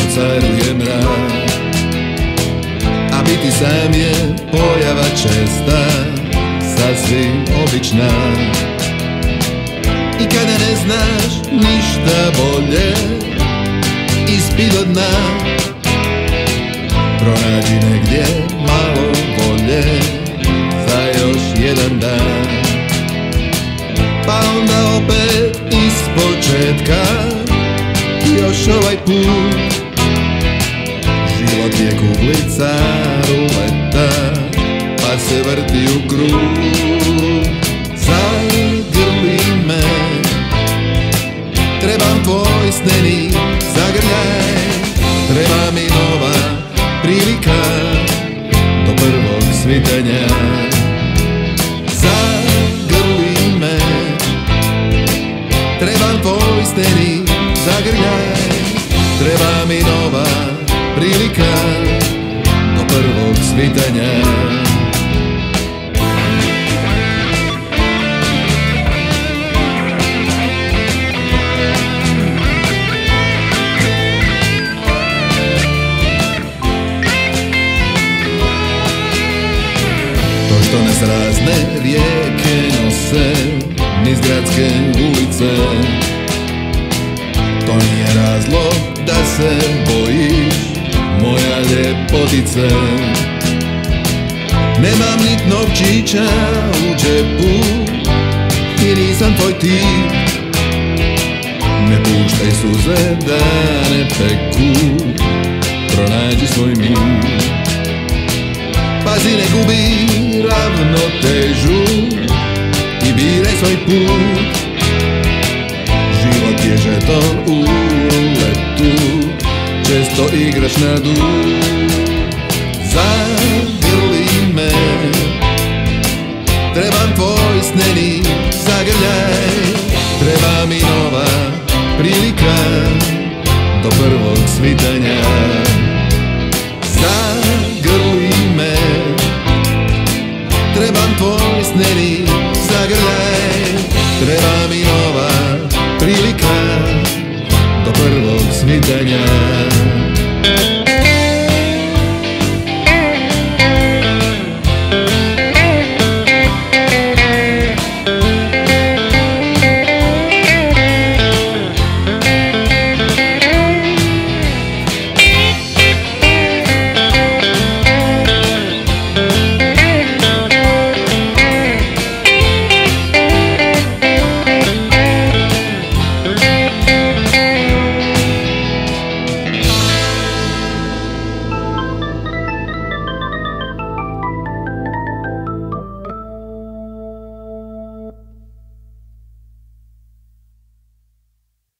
caruje mrak. A biti sam je pojava česta, sasvim obična. I kada ne znaš ništa bolje, ispi do dna, pronađi negdje malo volje za još jedan dan. Pa onda opet ispočetka, još ovaj put. Život je kuglica ruleta, pa se vrti u krug. Zagrli me, trebam tvoj sneni zagrljaj. Treba mi nova prilika do prvog svitanja. Zagrli me, trebam tvoj steni zagrljaj. Treba mi nova prilika do prvog svitanja. To što nas razne rijeke nose niz gradske ulice, to nije razlog da se bojiš, moja ljepotice. Nemam nit novčića u džepu i nisam tvoj tip. Ne puštaj suze da ne peku, pronađi svoj mir. Pazi, ne gubi ravnotežu i biraj svoj put. Život je žeton u ruletu, često igraš na dug. Zagrli me, trebam tvoj sneni zagrljaj. Treba mi nova prilika do prvog svitanja. Zagrli me, trebam tvoj sneni zagrljaj. Treba mi nova prilika do prvog svitanja.